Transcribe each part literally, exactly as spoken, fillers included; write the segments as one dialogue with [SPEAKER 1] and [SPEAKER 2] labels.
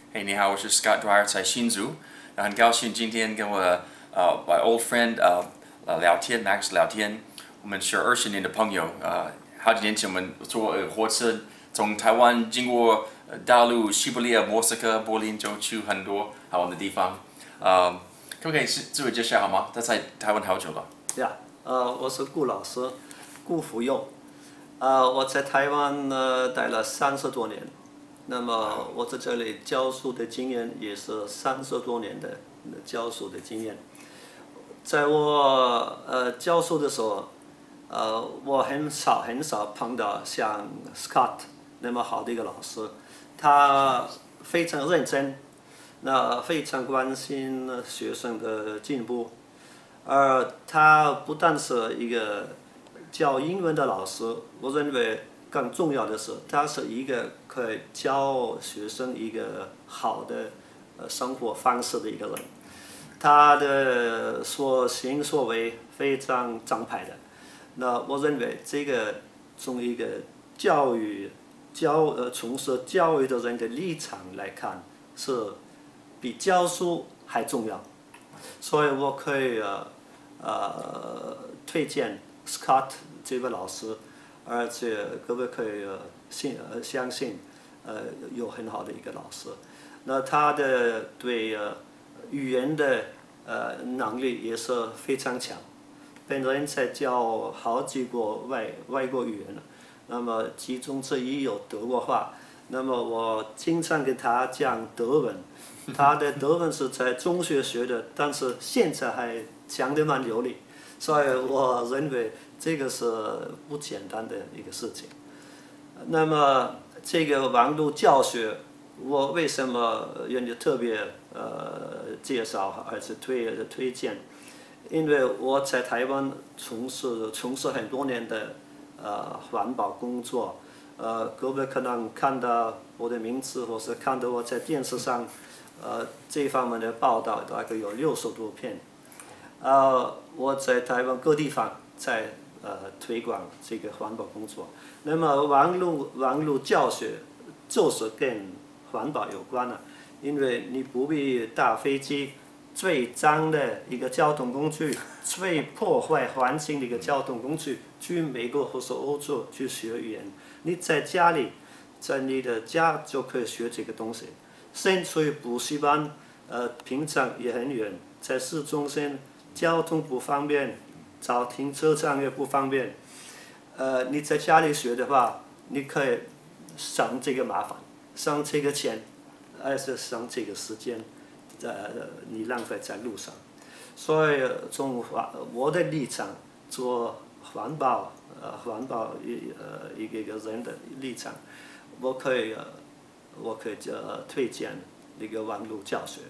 [SPEAKER 1] 嘿，你好，我是 Scott Dwyer，在新竹，那很高兴今天跟我呃 my old friend 呃呃聊天 Max 聊天，我们是二十年的朋友，呃，好几年前我们坐呃火车从台湾经过呃大陆西伯利亚、莫斯科、柏林，就去很多好玩的地方，呃，可不可以自自我介绍好吗？他在台湾好久了。
[SPEAKER 2] 呀，呃，我是顾老师，顾福佑，呃，我在台湾呢待了三十多年，那么我在这里教书的经验也是三十多年的教书的经验。在我呃教书的时候，呃，我很少很少碰到像 Scott 那么好的一个老师，他非常认真，那非常关心学生的进步。而他不但是一个教英文的老师，我认为更重要的是，他是一个可以教学生一个好的呃生活方式的一个人。他的所行所为非常正派的。那我认为这个从一个教育教呃从事教育的人的立场来看，是比教书还重要。所以我可以呃呃推荐 Scott 这位老师，而且各位可以呃信呃相信呃有很好的一个老师。那他的对呃语言的呃能力也是非常强，本人在教好几个外外国语言了，那么其中之一有德国话。那么我经常给他讲德文，他的德文是在中学学的，但是现在还讲得蛮流利，所以我认为这个是不简单的一个事情。那么这个网络教学，我为什么愿意特别呃介绍而且推推荐？因为我在台湾从事从事很多年的呃环保工作。呃，各位可能看到我的名字，或是看到我在电视上，呃，这方面的报道大概有六十多篇。呃，我在台湾各地方在呃推广这个环保工作。那么网络网络教学就是跟环保有关了，因为你不必搭飞机，最脏的一个交通工具，最破坏环境的一个交通工具，去美国或是欧洲去学语言。你在家里，在你的家就可以学这个东西。甚至于补习班，呃，平常也很远，在市中心，交通不方便，找停车场也不方便。呃，你在家里学的话，你可以省这个麻烦，省这个钱，而且省这个时间，呃，你浪费在路上。所以从我的立场做环保。呃，环保一呃一个一个人的立场，我可以呃，我可以呃推荐那个网络教学。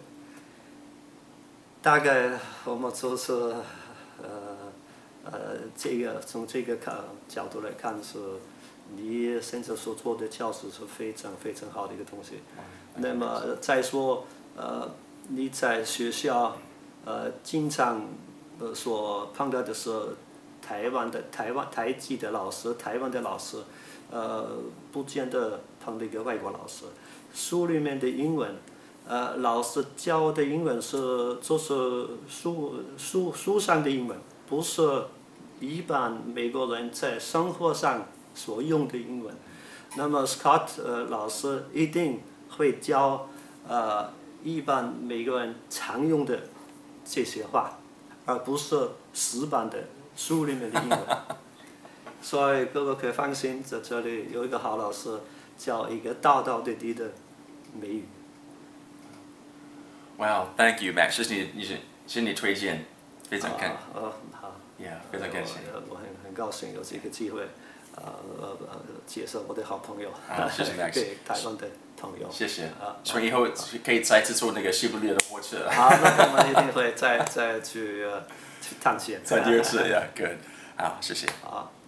[SPEAKER 2] 大概我们就是呃呃这个从这个看角度来看，是你现在所做的教师是非常非常好的一个东西。那么再说呃你在学校呃经常呃所碰到的是。台湾的台湾台籍的老师，台湾的老师，呃，不见得碰到一个外国老师。书里面的英文，呃，老师教的英文是就是书书书上的英文，不是一般美国人在生活上所用的英文。那么 Scott 呃老师一定会教呃一般美国人常用的这些话，而不是死板的。书里面的英文，所以各位可以放心，在这里有一个好老师教一个道道地地的美语。
[SPEAKER 1] Wow, thank you, Max， 谢谢你，谢谢你推荐，非常感。
[SPEAKER 2] 呃，好。
[SPEAKER 1] Yeah， 非常感谢。
[SPEAKER 2] 我很很高兴有这个机会，呃呃介绍我的好朋友。
[SPEAKER 1] 好，谢谢 Max。
[SPEAKER 2] 对台湾的朋友。
[SPEAKER 1] 谢谢。啊，所以以后可以再次坐那个西伯利亚的火车。
[SPEAKER 2] 好，那我们一定会再再去。去探险。
[SPEAKER 1] 再第二次呀 ，good， 好，谢谢。
[SPEAKER 2] 好。